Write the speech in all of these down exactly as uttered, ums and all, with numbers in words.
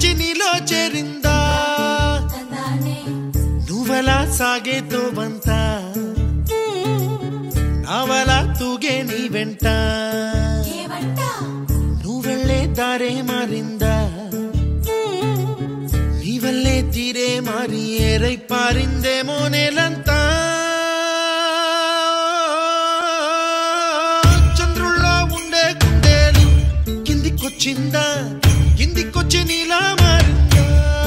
కిందికొచ్చి నీలో చేరిందా నువ్వలా సాగేతో బంత నావలా తూగే నీ వెంట నువ్వెళ్ళే దారే మారిందా నీవల్లే తీరే మారి ఏరై పారిందేమో నేలంతా చంద్రుల్లో ఉండే గుండెలు కిందికొచ్చిందా కిందికొచ్చి నీలా మారిందా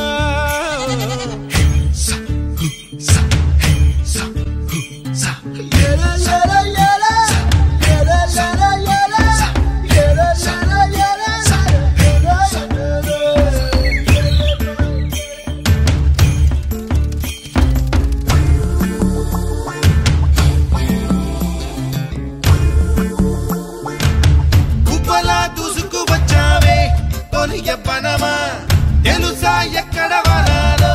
పనమా తెలుసా ఎక్కడ వనాలో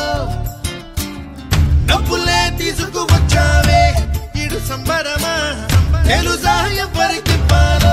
డబ్బులే తీసుకువచ్చావే ఇడు సంబరమా తెలుసా ఎవరికి పాలో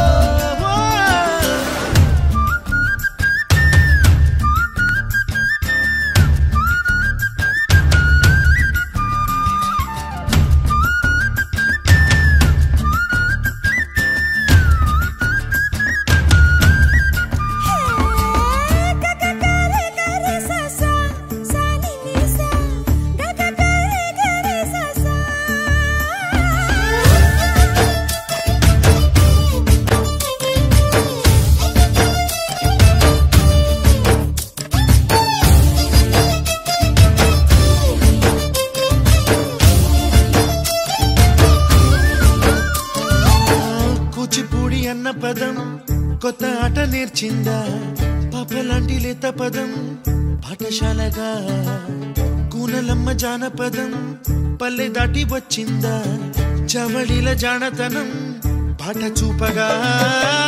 అన్న పదం కొత్త ఆట నేర్చిందా పాపలాంటి లేత పదం పాఠశాలగా కూనలమ్మ జానపదం పల్లె దాటి వచ్చిందా చవళిల జానతనం పాట చూపగా